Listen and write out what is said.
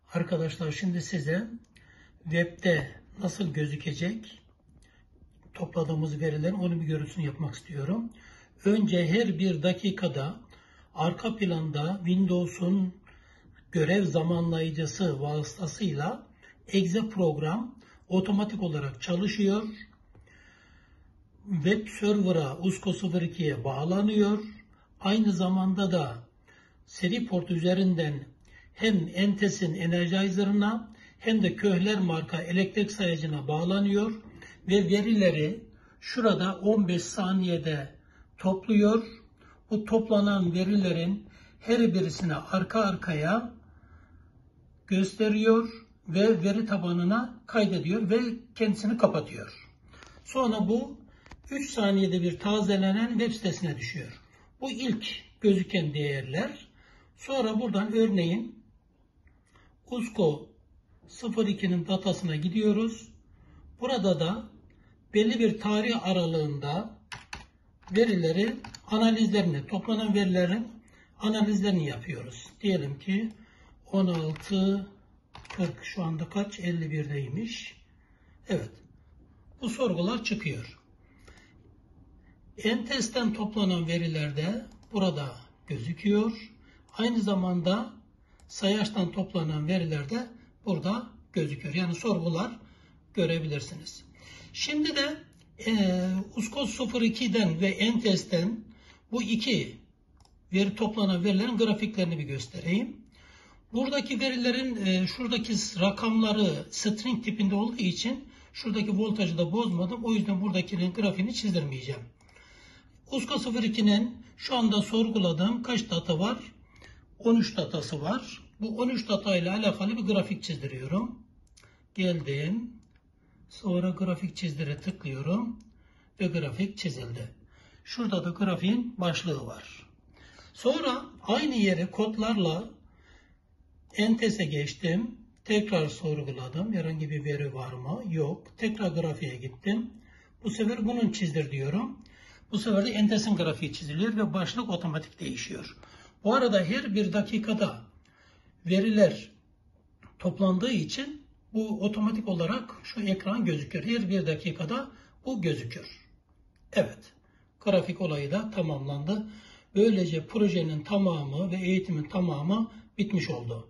Arkadaşlar şimdi size webde nasıl gözükecek topladığımız verilerin onun bir görüntüsünü yapmak istiyorum. Önce her bir dakikada arka planda Windows'un görev zamanlayıcısı vasıtasıyla exe program otomatik olarak çalışıyor. Web server'a USCO02'ye bağlanıyor. Aynı zamanda da seri port üzerinden hem Entes'in Energizer'ına hem de Köhler marka elektrik sayacına bağlanıyor ve verileri şurada 15 saniyede topluyor. Bu toplanan verilerin her birisini arka arkaya gösteriyor ve veri tabanına kaydediyor ve kendisini kapatıyor. Sonra bu 3 saniyede bir tazelenen web sitesine düşüyor. Bu ilk gözüken değerler. Sonra buradan örneğin USCO02'nin datasına gidiyoruz. Burada da belli bir tarih aralığında verileri analizlerini, toplanan verilerin analizlerini yapıyoruz. Diyelim ki 16.40 şu anda kaç? 51'deymiş. Evet. Bu sorgular çıkıyor. Entes'ten toplanan veriler de burada gözüküyor. Aynı zamanda sayaçtan toplanan veriler de burada gözüküyor. Yani sorgular görebilirsiniz. Şimdi de USCO02'den ve Entes'ten bu iki toplanan verilerin grafiklerini bir göstereyim. Buradaki verilerin şuradaki rakamları string tipinde olduğu için şuradaki voltajı da bozmadım. O yüzden buradakinin grafiğini çizdirmeyeceğim. USCO02'nin şu anda sorguladığım kaç data var? 13 datası var. Bu 13 data ile alakalı bir grafik çizdiriyorum. Geldim. Sonra grafik çizdire tıklıyorum. Ve grafik çizildi. Şurada da grafiğin başlığı var. Sonra aynı yere kodlarla Entes'e geçtim. Tekrar sorguladım. Herhangi bir veri var mı? Yok. Tekrar grafiğe gittim. Bu sefer bunun çizdir diyorum. Bu sefer de Entes'in grafiği çiziliyor ve başlık otomatik değişiyor. Bu arada her bir dakikada veriler toplandığı için bu otomatik olarak şu ekran gözüküyor. Her bir dakikada bu gözüküyor. Evet. Grafik olayı da tamamlandı. Böylece projenin tamamı ve eğitimin tamamı bitmiş oldu.